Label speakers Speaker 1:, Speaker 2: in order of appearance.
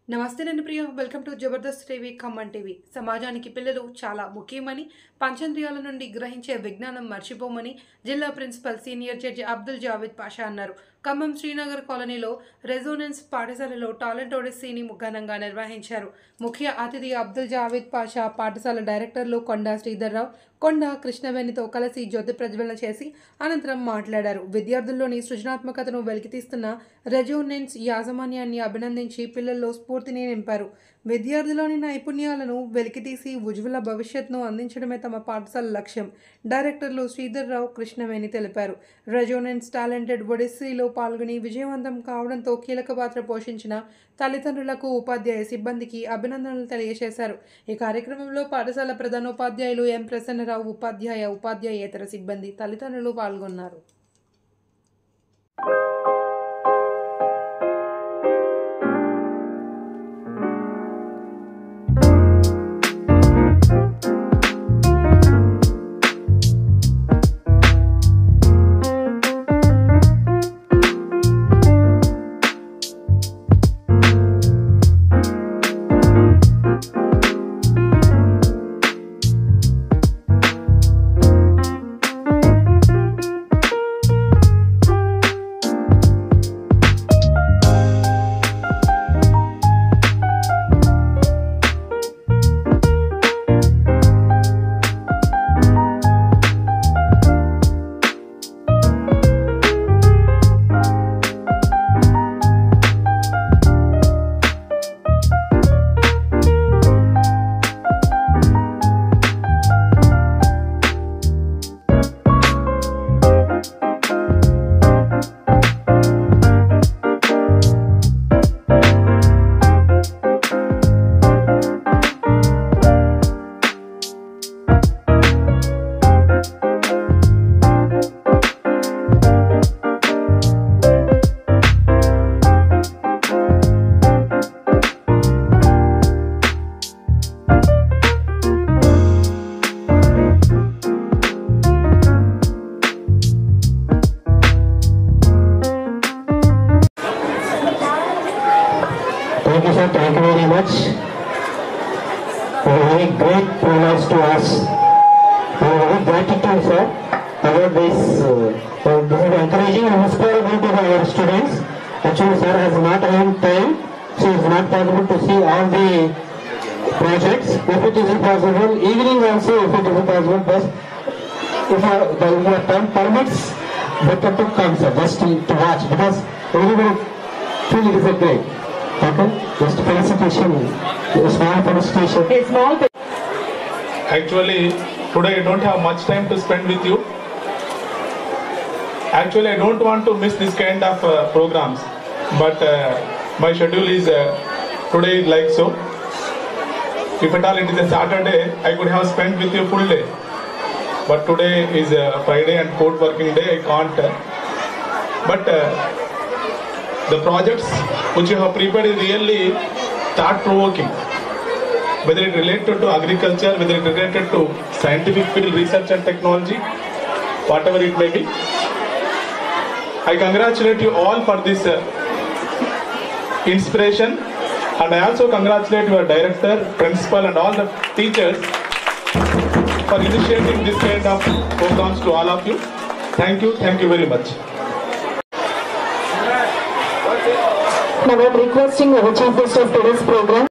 Speaker 1: నమస్తే నేను Priya welcome to Jabardasth TV Khammam TV. సమాజానికి పిల్లలు చాలా ముఖ్యమని, పంచేంద్రియాల నుండి గ్రహించే విజ్ఞానం మర్చిపోమని జిల్లా principal senior judge Abdul Javed Pasha అన్నారు. ఖమ్మం శ్రీనగర్ కాలనీలో రెజోనెన్స్ పాఠశాలలో టాలెంట్ ఒడిస్సీని ఘనంగా నిర్వహించారు. ముఖ్య అతిథి అబ్దుల్ జావేద్ పాషా పాఠశాల డైరెక్టర్లు కొండా శ్రీధర్రావు, కొండా కృష్ణవేణితో కలిసి జ్యోతి ప్రజ్వలన చేసి అనంతరం మాట్లాడారు. విద్యార్థుల్లోని సృజనాత్మకతను వెలికితీస్తున్న రెజోనెన్స్ యాజమాన్యాన్ని అభినందించి పిల్లల్లో స్ఫూర్తిని నింపారు. విద్యార్థులోని నైపుణ్యాలను వెలికితీసి ఉజ్వల భవిష్యత్తును అందించడమే తమ పాఠశాల లక్ష్యం డైరెక్టర్లు శ్రీధర్రావు, కృష్ణవేణి తెలిపారు. రెజోనెన్స్ టాలెంటెడ్ ఒడిస్సీలో పాల్గొని విజయవంతం కావడంతో కీలక పాత్ర పోషించిన తల్లిదండ్రులకు, ఉపాధ్యాయ సిబ్బందికి అభినందనలు తెలియజేశారు. ఈ కార్యక్రమంలో పాఠశాల ప్రధానోపాధ్యాయులు ఎం ప్రసన్నరావు, ఉపాధ్యాయేతర సిబ్బంది, తల్లిదండ్రులు పాల్గొన్నారు.
Speaker 2: Thank you, sir. Thank you very much. Very great pronouns to us. Very gratitude, sir, about this. This is encouraging and inspiring to our students. Actually, sir has not had time, so it's not possible to see all the projects. If it is possible, evening also, if it is possible, best if your time permits, better to come, sir, just to watch, because everybody feel it is a great. Okay, just felicitation, a small felicitation.
Speaker 3: Actually, today I don't have much time to spend with you. Actually, I don't want to miss this kind of programs, but my schedule is today like so. If at all it is a Saturday, I could have spent with you full day. But today is Friday and court working day, I can't. But the projects which you have prepared is really thought-provoking. Whether it related to agriculture, whether it related to scientific field, research and technology, whatever it may be. I congratulate you all for this inspiration, and I also congratulate your director, principal and all the teachers for initiating this kind of programs to all of you. Thank you very much.
Speaker 4: Now I am requesting our chief guest of today's program.